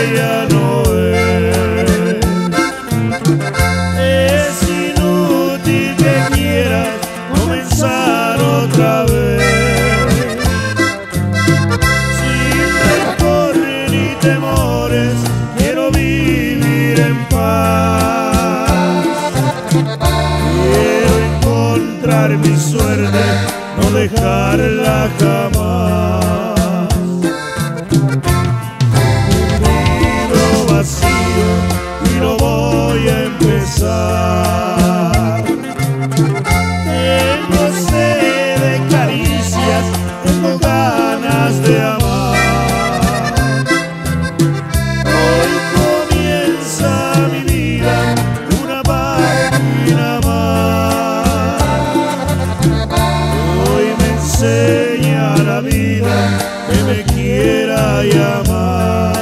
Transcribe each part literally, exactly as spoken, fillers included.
ya no es. Es inútil que quieras comenzar otra vez, sin rencor ni temores, quiero vivir en paz. Quiero encontrar mi suerte, no dejarla jamás. Un libro vacío y lo voy a empezar. Tengo sed de caricias, tengo ganas de amar. Hoy comienza mi vida, una página más. Hoy me enseña la vida que me quiera y amar.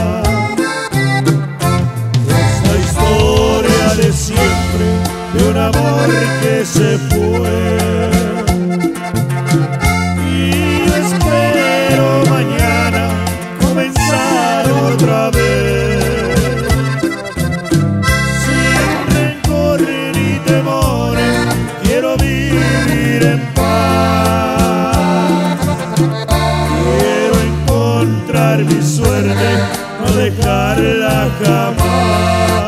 Esta historia de siempre, de un amor que se fue, y yo espero mañana comenzar otra vez, sin rencor ni temores, quiero vivir en paz. Quiero encontrar mi suerte, no dejarla jamás.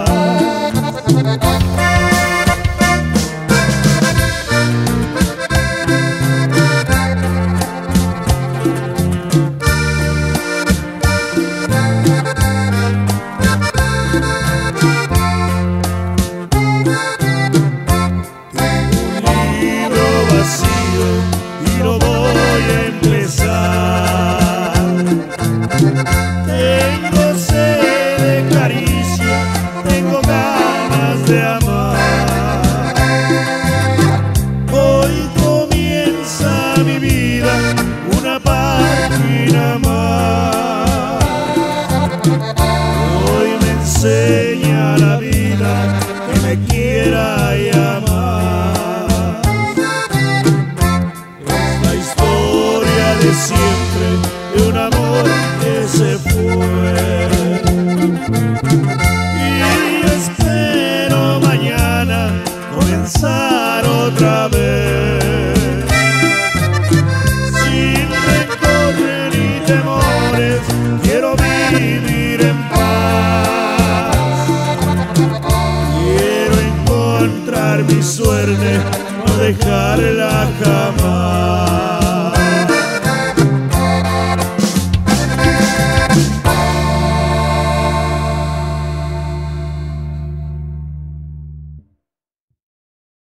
Y lo voy a empezar. Tengo sed de caricia, tengo ganas de amar. Hoy comienza mi vida, una página más. Hoy me enseña la vida que me quiera y amar. De siempre, de un amor que se fue, y yo espero mañana comenzar otra vez, sin rencor ni temores, quiero vivir en paz. Quiero encontrar mi suerte, no dejarla jamás.